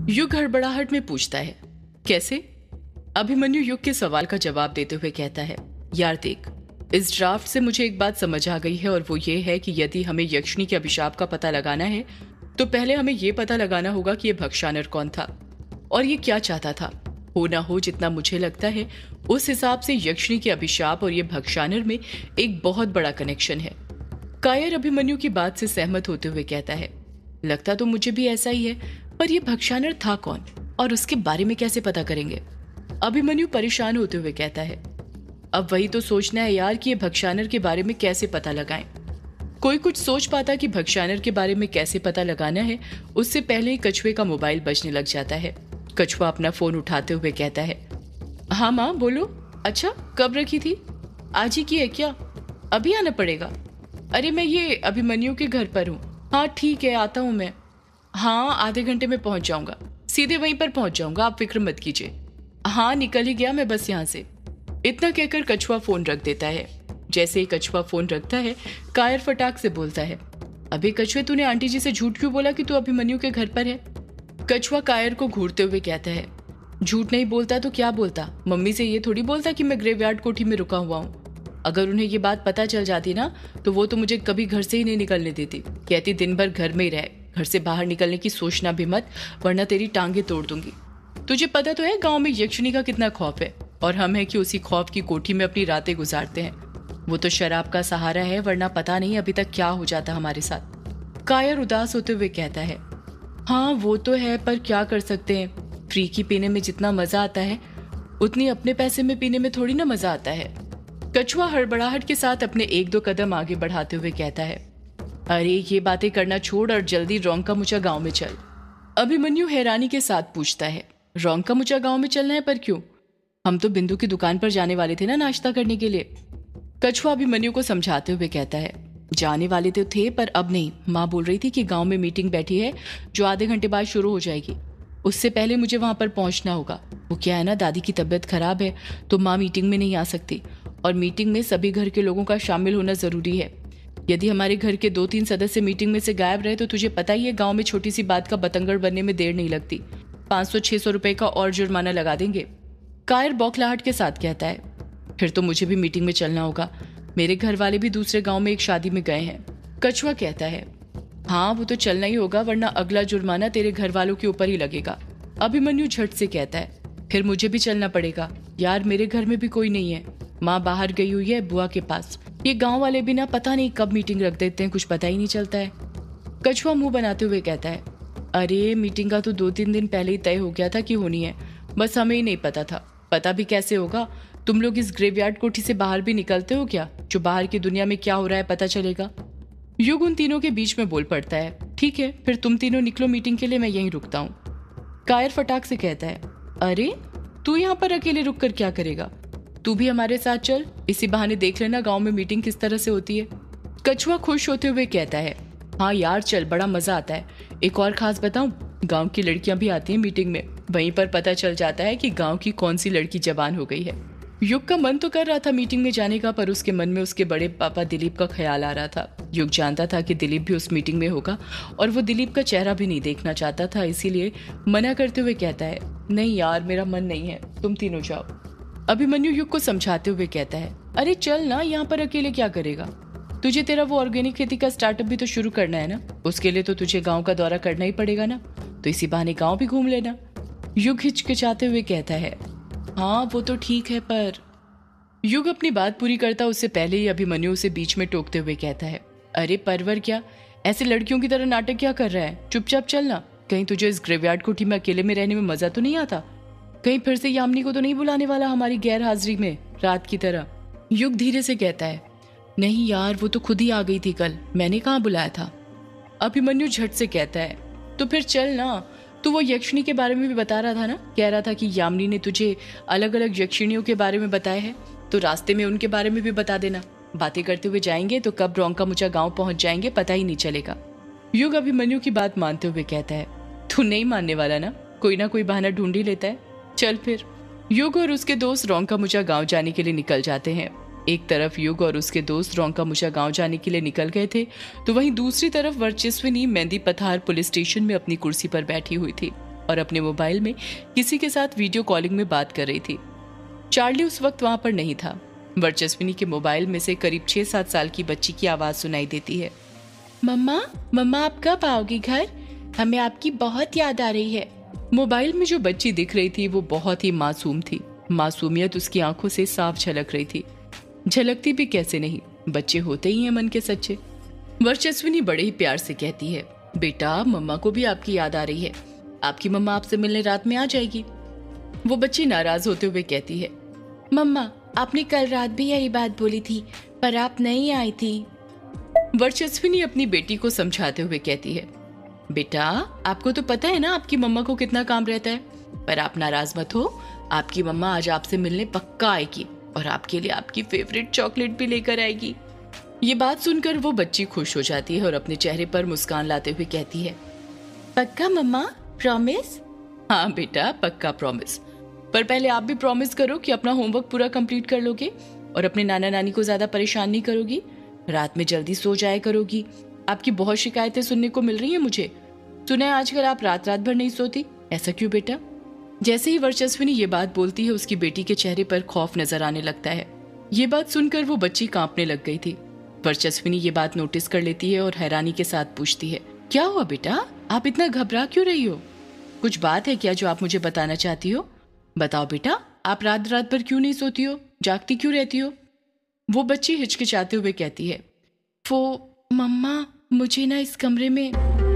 युग हड़बड़ाहट में पूछता है, कैसे? अभिमन्यु युग के सवाल का जवाब देते हुए कहता है, यार देख, इस ड्राफ्ट से मुझे एक बात समझ आ गई है और वो ये है कि यदि हमें यक्षिणी के अभिशाप का पता लगाना है तो पहले हमें ये पता लगाना होगा कि ये भक्षानर कौन था और ये क्या चाहता था। हो ना हो, जितना मुझे लगता है उस हिसाब से यक्षिणी के अभिशाप और ये भक्षानर में एक बहुत बड़ा कनेक्शन है। कायर अभिमन्यु की बात से सहमत होते हुए कहता है, लगता तो मुझे भी ऐसा ही है, पर यह भक्षानर था कौन और उसके बारे में कैसे पता करेंगे? अभिमन्यु परेशान होते हुए कहता है, अब वही तो सोचना है यार कि ये भक्षानर के बारे में कैसे पता लगाएं। कोई कुछ सोच पाता कि भक्षानर के बारे में कैसे पता लगाना है, उससे पहले ही कछुए का मोबाइल बजने लग जाता है। कछुआ अपना फोन उठाते हुए कहता है, हाँ माँ बोलो। अच्छा, कब रखी थी? आज ही की है क्या? अभी आना पड़ेगा? अरे मैं ये अभिमन्यु के घर पर हूँ। हाँ ठीक है, आता हूँ मैं। हाँ, आधे घंटे में पहुंच जाऊंगा, सीधे वहीं पर पहुंच जाऊंगा, आप फिक्र मत कीजिए। हाँ, निकल ही गया मैं बस यहाँ से। इतना कहकर कछुआ फोन रख देता है। जैसे ही कछुआ फोन रखता है, कायर फटाक से बोलता है, अबे कछुए, तूने आंटी जी से झूठ क्यों बोला कि तू अभिमन्यु के घर पर है? कछुआ कायर को घूरते हुए कहता है, झूठ नहीं बोलता तो क्या बोलता? मम्मी से ये थोड़ी बोलता कि मैं ग्रेवयार्ड कोठी में रुका हुआ हूँ। अगर उन्हें ये बात पता चल जाती ना तो वो तो मुझे कभी घर से ही नहीं निकलने देती। कहती दिन भर घर में ही रहे, घर से बाहर निकलने की सोचना भी मत, वरना तेरी टांगे तोड़ दूंगी। तुझे पता तो है गांव में यक्षिणी का कितना खौफ है, और हम है कि उसी खौफ की कोठी में अपनी रातें गुजारते हैं। वो तो शराब का सहारा है, वरना पता नहीं अभी तक क्या हो जाता हमारे साथ। कायर उदास होते हुए कहता है, हाँ वो तो है, पर क्या कर सकते हैं। फ्री की पीने में जितना मजा आता है उतनी अपने पैसे में पीने में थोड़ी ना मजा आता है। कछुआ हड़बड़ाहट के साथ अपने एक दो कदम आगे बढ़ाते हुए कहता है, अरे ये बातें करना छोड़ और जल्दी रौंका मुचा गांव में चल। अभिमन्यु हैरानी के साथ पूछता है, रौंका मुचा गांव में चलना है, पर क्यों? हम तो बिंदु की दुकान पर जाने वाले थे ना नाश्ता करने के लिए। कछुआ अभिमन्यु को समझाते हुए कहता है, जाने वाले तो थे पर अब नहीं। माँ बोल रही थी कि गांव में मीटिंग बैठी है जो आधे घंटे बाद शुरू हो जाएगी। उससे पहले मुझे वहां पर पहुंचना होगा। वो क्या है ना, दादी की तबीयत खराब है तो माँ मीटिंग में नहीं आ सकती, और मीटिंग में सभी घर के लोगों का शामिल होना जरूरी है। यदि हमारे घर के 2-3 सदस्य मीटिंग में से गायब रहे तो तुझे पता ही है गांव में छोटी सी बात का बतंगड़ बनने में देर नहीं लगती। 500-600 रुपए का और जुर्माना लगा देंगे। कायर बौखलाहट के साथ कहता है, फिर तो मुझे भी मीटिंग में चलना होगा। मेरे घर वाले भी दूसरे गांव में एक शादी में गए हैं। कछुआ कहता है, हाँ वो तो चलना ही होगा, वरना अगला जुर्माना तेरे घर वालों के ऊपर ही लगेगा। अभिमन्यु झट से कहता है, फिर मुझे भी चलना पड़ेगा यार, मेरे घर में भी कोई नहीं है। माँ बाहर गई हुई है बुआ के पास। ये गांव वाले भी ना पता नहीं कब मीटिंग रख देते हैं, कुछ पता ही नहीं चलता है। कछुआ मुंह बनाते हुए कहता है, अरे मीटिंग का तो 2-3 दिन पहले ही तय हो गया था कि होनी है, बस हमें ही नहीं पता था। पता भी कैसे होगा? तुम लोग इस ग्रेवयार्ड कोठी से बाहर भी निकलते हो क्या, जो बाहर की दुनिया में क्या हो रहा है पता चलेगा? युग उन तीनों के बीच में बोल पड़ता है, ठीक है फिर तुम तीनों निकलो मीटिंग के लिए, मैं यहीं रुकता हूँ। कायर फटाक से कहता है, अरे तू यहाँ पर अकेले रुक कर क्या करेगा? तू भी हमारे साथ चल, इसी बहाने देख लेना गांव में मीटिंग किस तरह से होती है। कछुआ खुश होते हुए कहता है, हाँ यार चल, बड़ा मजा आता है। एक और खास बताऊं, गांव की लड़कियां भी आती हैं मीटिंग में, वहीं पर पता चल जाता है कि गांव की कौन सी लड़की जवान हो गई है। युग का मन तो कर रहा था मीटिंग में जाने का, पर उसके मन में उसके बड़े पापा दिलीप का ख्याल आ रहा था। युग जानता था कि दिलीप भी उस मीटिंग में होगा और वो दिलीप का चेहरा भी नहीं देखना चाहता था, इसीलिए मना करते हुए कहता है, नहीं यार मेरा मन नहीं है, तुम तीनों जाओ। अभिमन्यु युग को समझाते हुए कहता है, अरे चल ना, यहाँ पर अकेले क्या करेगा? तुझे तेरा वो ऑर्गेनिक खेती का स्टार्टअप भी तो शुरू करना है ना, उसके लिए तो तुझे गांव का दौरा करना ही पड़ेगा ना, तो इसी बहाने गांव भी घूम लेना। युग हिचकिचाते हुए कहता है, हाँ वो तो ठीक है, पर युग अपनी बात पूरी करता उससे पहले ही अभिमन्यु उसे बीच में टोकते हुए कहता है, अरे परवर क्या, ऐसे लड़कियों की तरह नाटक क्या कर रहा है? चुपचाप चलना, कहीं तुझे इस ग्रेवयार्ड कोठी में अकेले में रहने में मजा तो नहीं आता? कहीं फिर से यामिनी को तो नहीं बुलाने वाला हमारी गैर हाजिरी में रात की तरह? युग धीरे से कहता है, नहीं यार वो तो खुद ही आ गई थी कल, मैंने कहाँ बुलाया था। अभिमन्यु झट से कहता है, तो फिर चल ना, तू वो यक्षिणी के बारे में भी बता रहा था ना, कह रहा था कि यामिनी ने तुझे अलग अलग यक्षिणियों के बारे में बताया है, तो रास्ते में उनके बारे में भी बता देना। बातें करते हुए जाएंगे तो कब रौंका मुचा गांव पहुंच जाएंगे पता ही नहीं चलेगा। युग अभिमन्यु की बात मानते हुए कहता है, तू नहीं मानने वाला ना कोई बहाना ढूंढ ही लेता है, चल फिर। युग और उसके दोस्त रौंका मुचा गांव जाने के लिए निकल जाते हैं। एक तरफ युग और उसके दोस्त रौंका मुचा गांव जाने के लिए निकल गए थे, तो वहीं दूसरी तरफ वर्चस्विनी मेहंदी पथार पुलिस स्टेशन में अपनी कुर्सी पर बैठी हुई थी और अपने मोबाइल में किसी के साथ वीडियो कॉलिंग में बात कर रही थी। चार्ली उस वक्त वहां पर नहीं था। वर्चस्विनी के मोबाइल में से करीब 6-7 साल की बच्ची की आवाज सुनाई देती है। मम्मा, मम्मा आप कब आओगी घर? हमें आपकी बहुत याद आ रही है। मोबाइल में जो बच्ची दिख रही थी वो बहुत ही मासूम थी। मासूमियत उसकी आंखों से साफ झलक रही थी। झलकती भी कैसे नहीं, बच्चे होते ही हैं मन के सच्चे। वर्चस्विनी बड़े ही प्यार से कहती है, बेटा मम्मा को भी आपकी याद आ रही है, आपकी मम्मा आपसे मिलने रात में आ जाएगी। वो बच्ची नाराज होते हुए कहती है, मम्मा आपने कल रात भी यही बात बोली थी पर आप नहीं आई थी। वर्चस्विनी अपनी बेटी को समझाते हुए कहती है, बेटा आपको तो पता है ना आपकी मम्मा को कितना काम रहता है, पर आप नाराज मत हो, आपकी मम्मा आज आपसे मिलने पक्का आएगी और आपके लिए आपकी फेवरेट चॉकलेट भी लेकर आएगी। ये बात सुनकर वो बच्ची खुश हो जाती है और अपने चेहरे पर मुस्कान लाते हुए कहती है, पक्का मम्मा, प्रॉमिस? हाँ बेटा पक्का प्रॉमिस, पर पहले आप भी प्रॉमिस करो कि अपना होमवर्क पूरा कंप्लीट कर लोगे और अपने नाना नानी को ज्यादा परेशान नहीं करोगी, रात में जल्दी सो जाया करोगी। आपकी बहुत शिकायतें सुनने को मिल रही हैं मुझे। सुना है आजकल आप रात रात भर नहीं सोती, ऐसा क्यों बेटा? जैसे ही वर्चस्विनी ये बात बोलती है उसकी बेटी के चेहरे पर खौफ नजर आने लगता है। ये बात सुनकर वो बच्ची कांपने लग गई थी। वर्चस्विनी ये बात नोटिस कर लेती है और हैरानी के साथ पूछती है, क्या हुआ बेटा, आप इतना घबरा क्यों रही हो? कुछ बात है क्या जो आप मुझे बताना चाहती हो? बताओ बेटा, आप रात रात भर क्यों नहीं सोती हो, जागती क्यों रहती हो? वो बच्ची हिचकिचाते हुए कहती है, वो मम्मा मुझे ना इस कमरे में।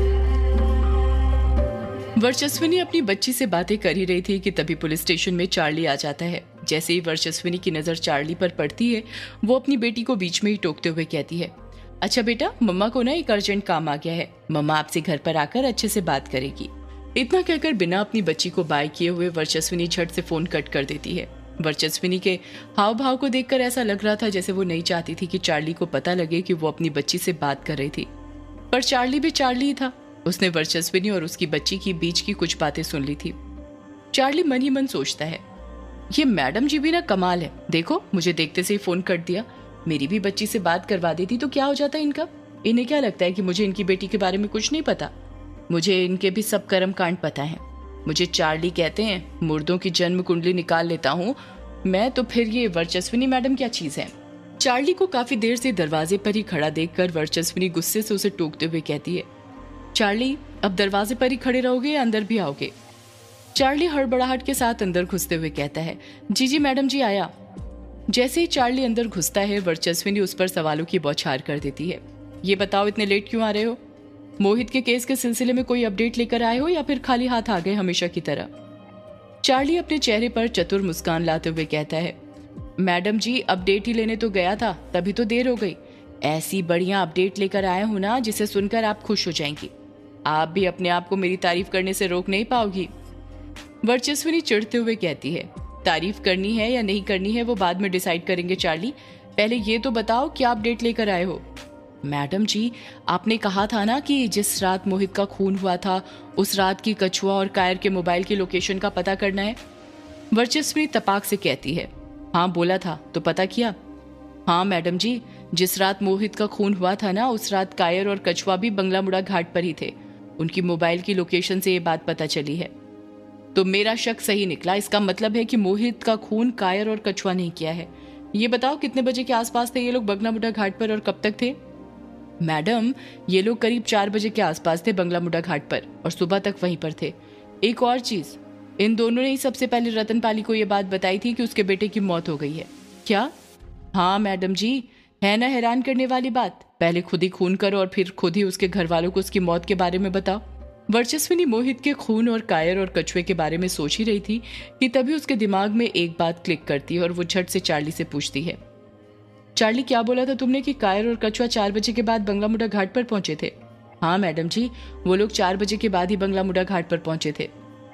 वर्चस्विनी अपनी बच्ची से बातें कर ही रही थी कि तभी पुलिस स्टेशन में चार्ली आ जाता है। जैसे ही वर्चस्विनी की नजर चार्ली पर पड़ती है वो अपनी बेटी को बीच में ही टोकते हुए कहती है, अच्छा बेटा मम्मा को ना एक अर्जेंट काम आ गया है, मम्मा आपसे घर पर आकर अच्छे से बात करेगी। इतना कहकर बिना अपनी बच्ची को बाय किए हुए वर्चस्विनी झट से फोन कट कर देती है। वर्चस्विनी के हाव भाव को देखकर ऐसा लग रहा था जैसे वो नहीं चाहती थी कि चार्ली को पता लगे कि वो अपनी बच्ची से बात कर रही थी, पर चार्ली भी चार्ली ही था। उसने वर्चस्विनी और उसकी बच्ची की बीच की कुछ बातें सुन ली थी। चार्ली मन ही मन सोचता है, ये मैडम जी भी ना कमाल है, देखो मुझे देखते से ही फोन कट दिया, मेरी भी बच्ची से बात करवा देती तो क्या हो जाता इनका। इन्हें क्या लगता है कि मुझे इनकी बेटी के बारे में कुछ नहीं पता? मुझे इनके भी सब कर्म कांड पता है। मुझे चार्ली कहते हैं, मुर्दों की जन्म कुंडली निकाल लेता हूँ मैं, तो फिर ये वर्चस्विनी मैडम क्या चीज है? चार्ली को काफी देर से दरवाजे पर ही खड़ा देखकर वर्चस्विनी गुस्से से उसे टोकते हुए कहती है, चार्ली अब दरवाजे पर ही खड़े रहोगे या अंदर भी आओगे? चार्ली हड़बड़ाहट के साथ अंदर घुसते हुए कहता है, जी जी मैडम जी आया। जैसे ही चार्ली अंदर घुसता है वर्चस्विनी उस पर सवालों की बौछार कर देती है, ये बताओ इतने लेट क्यों आ रहे हो? मोहित के केस के सिलसिले में कोई अपडेट लेकर आए हो या फिर खाली हाथ आ गए हमेशा की तरह? चार्ली अपने चेहरे पर चतुर मुस्कान लाते हुए कहता है, मैडम जी अपडेट ही लेने तो गया था, तभी तो देर हो गई। ऐसी बढ़िया अपडेट लेकर आया हूं ना जिसे सुनकर आप खुश हो जाएंगी। आप भी अपने आप को मेरी तारीफ करने से रोक नहीं पाओगी। वर्चस्विनी चिढ़ते हुए कहती है, तारीफ करनी है या नहीं करनी है वो बाद में डिसाइड करेंगे चार्ली, पहले ये तो बताओ क्या अपडेट लेकर आए हो? मैडम जी आपने कहा था ना कि जिस रात मोहित का खून हुआ था उस रात की कछुआ और कायर के मोबाइल की लोकेशन का पता करना है। वर्चस्विनी तपाक से कहती है, हाँ बोला था, तो पता किया? हाँ मैडम जी, जिस रात मोहित का खून हुआ था ना उस रात कायर और कछुआ भी बंगला मुड़ा घाट पर ही थे। उनकी मोबाइल की लोकेशन से ये बात पता चली है। तो मेरा शक सही निकला, इसका मतलब है कि मोहित का खून कायर और कछुआ नहीं किया है। ये बताओ कितने बजे के आसपास थे ये लोग बंगला मुड़ा घाट पर और कब तक थे? मैडम ये लोग करीब 4 बजे के आसपास थे बंगला मुड़ा घाट पर और सुबह तक वहीं पर थे। एक और चीज, इन दोनों ने ही सबसे पहले रतनपाली को यह बात बताई थी कि उसके बेटे की मौत हो गई है। क्या? हाँ मैडम जी, है ना हैरान करने वाली बात? पहले खुद ही खून करो और फिर खुद ही उसके घर वालों को उसकी मौत के बारे में बताओ। वर्चस्विनी मोहित के खून और कायर और कछुए के बारे में सोच ही रही थी कि तभी उसके दिमाग में एक बात क्लिक करती है और वो झट से चार्ली से पूछती है, चार्ली क्या बोला था तुमने कि कायर और कछुआ 4 बजे के बाद बंगला मुड़ा घाट पर पहुंचे थे? हाँ मैडम जी, वो लोग 4 बजे के बाद ही बंगला मुड़ा घाट पर पहुंचे थे।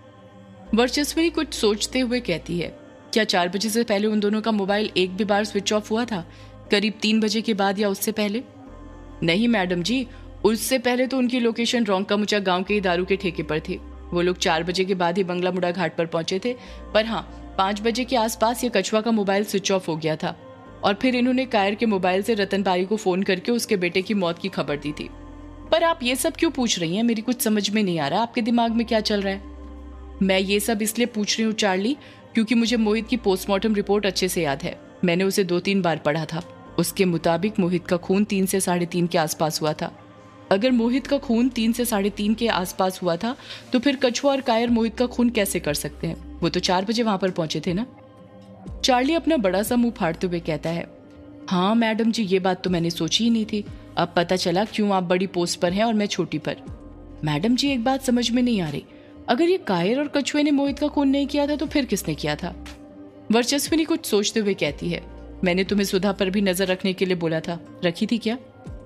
वर्चस्विनी कुछ सोचते हुए कहती है, क्या 4 बजे से पहले उन दोनों का मोबाइल एक भी बार स्विच ऑफ हुआ था? करीब 3 बजे के बाद या उससे पहले? नहीं मैडम जी, उससे पहले तो उनकी लोकेशन रोंकामुचा गांव के ही दारू के ठेके पर थी। वो लोग 4 बजे के बाद ही बंगला मुड़ा घाट पर पहुंचे थे, पर हाँ 5 बजे के आसपास ये कछुआ का मोबाइल स्विच ऑफ हो गया था और फिर इन्होंने कायर के मोबाइल से रतनपाली को फोन करके उसके बेटे की मौत की खबर दी थी। पर आप ये सब क्यों पूछ रही हैं? मेरी कुछ समझ में नहीं आ रहा, आपके दिमाग में क्या चल रहा है? मैं ये सब इसलिए पूछ रही हूँ चार्ली, क्योंकि मुझे मोहित की पोस्टमार्टम रिपोर्ट अच्छे से याद है। मैंने उसे 2-3 बार पढ़ा था। उसके मुताबिक मोहित का खून 3 से 3.5 के आसपास हुआ था। अगर मोहित का खून 3 से 3.5 के आसपास हुआ था तो फिर कछुआ और कायर मोहित का खून कैसे कर सकते हैं? वो तो 4 बजे वहां पर पहुंचे थे ना। चार्ली अपना बड़ा सा मुंह फाड़ते हुए कहता है, हाँ मैडम जी, ये बात तो मैंने सोची ही नहीं थी। अब पता चला क्यों आप बड़ी पोस्ट पर हैं और मैं छोटी पर। मैडम जी, एक बात समझ में नहीं आ रही, अगर ये कायर और कछुए ने मोहित का खून नहीं किया था तो फिर किसने किया था? वर्चस्विनी कुछ सोचते हुए कहती है, मैंने तुम्हें सुधा पर भी नजर रखने के लिए बोला था, रखी थी क्या?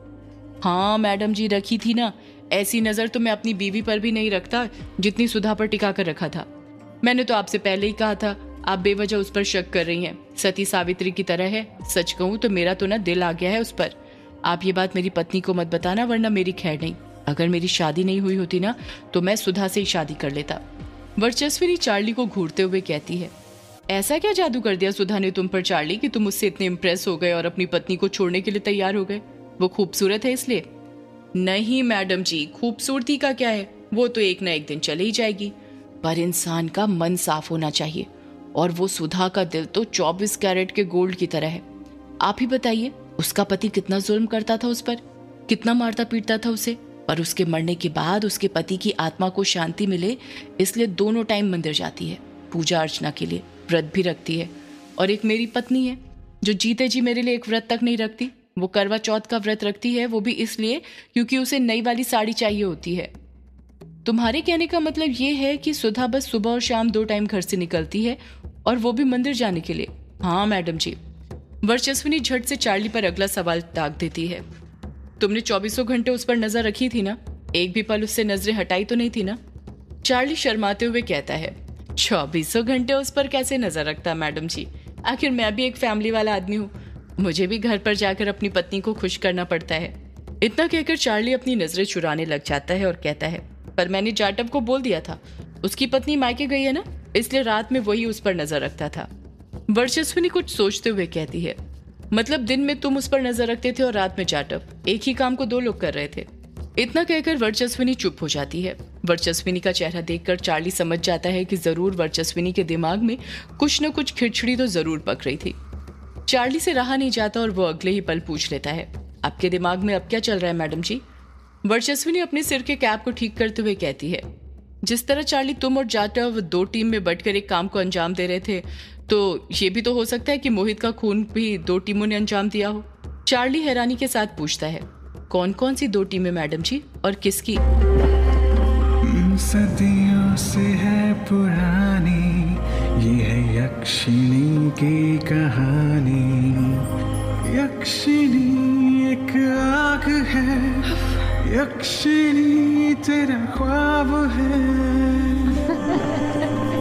हाँ मैडम जी, रखी थी ना। ऐसी नजर तो मैं अपनी बीवी पर भी नहीं रखता जितनी सुधा पर टिका कर रखा था। मैंने तो आपसे पहले ही कहा था, आप बेवजह उस पर शक कर रही हैं। सती सावित्री की तरह है। सच कहूं तो मेरा तो ना दिल आ गया है उस पर। आप ये बात मेरी पत्नी को मत बताना, वरना मेरी खैर नहीं। अगर मेरी शादी नहीं हुई होती ना तो मैं सुधा से ही शादी कर लेता। वर्चस्विनी चार्ली को घूरते हुए कहती है, ऐसा क्या जादू कर दिया सुधा ने तुम पर चार्ली कि तुम उससे इतने इम्प्रेस हो गए और अपनी पत्नी को छोड़ने के लिए तैयार हो गए? वो खूबसूरत है इसलिए? नहीं मैडम जी, खूबसूरती का क्या है, वो तो एक ना एक दिन चली ही जाएगी। पर इंसान का मन साफ होना चाहिए, और वो सुधा का दिल तो 24 कैरेट के गोल्ड की तरह है। आप ही बताइए, उसका पति कितना जुल्म करता था उस पर, कितना मारता पीटता था उसे, पर उसके मरने के बाद उसके पति की आत्मा को शांति मिले इसलिए दोनों टाइम मंदिर जाती है, पूजा अर्चना के लिए, व्रत भी रखती है। और एक मेरी पत्नी है जो जीते जी मेरे लिए एक व्रत तक नहीं रखती। वो करवा चौथ का व्रत रखती है, वो भी इसलिए क्योंकि उसे नई वाली साड़ी चाहिए होती है। तुम्हारे कहने का मतलब ये है कि सुधा बस सुबह और शाम 2 टाइम घर से निकलती है, और वो भी मंदिर जाने के लिए? हाँ मैडम जी। वर्चस्विनी झट से चार्ली पर अगला सवाल दाग देती है, तुमने 24 घंटे उस पर नजर रखी थी ना? एक भी पल उससे नजरें हटाई तो नहीं थी ना? चार्ली शर्माते हुए कहता है, 24 घंटे उस पर कैसे नजर रखता मैडम जी, आखिर मैं भी एक फैमिली वाला आदमी हूँ। मुझे भी घर पर जाकर अपनी पत्नी को खुश करना पड़ता है। इतना कहकर चार्ली अपनी नजरें चुराने लग जाता है और कहता है, पर मैंने जाटव को बोल दिया था, उसकी पत्नी मायके गई है ना, इसलिए रात में वही उस पर नजर रखता था। वर्चस्विनी कुछ सोचते हुए कहती है, मतलब दिन में तुम उस पर नजर रखते थे और रात में जाटव, एक ही काम को 2 लोग कर रहे थे। इतना कहकर वर्चस्विनी चुप हो जाती है। वर्चस्विनी का चेहरा देखकर चार्ली समझ जाता है कि जरूर वर्चस्विनी के दिमाग में कुछ न कुछ खिचड़ी तो जरूर पक रही थी। चार्ली से रहा नहीं जाता और वो अगले ही पल पूछ लेता है, आपके दिमाग में अब क्या चल रहा है मैडम जी? वर्चस्विनी अपने सिर के कैप को ठीक करते हुए कहती है, जिस तरह चार्ली तुम और जाटव 2 टीम में बंटकर एक काम को अंजाम दे रहे थे, तो ये भी तो हो सकता है कि मोहित का खून भी 2 टीमों ने अंजाम दिया हो। चार्ली हैरानी के साथ पूछता है, कौन कौन सी 2 टीमें मैडम जी, और किसकी? सदियों से है पुरानी, ये है यक्षिणी की कहानी। यक्षिणी एक आग है, यक्षिणी तेरा ख्वाब है।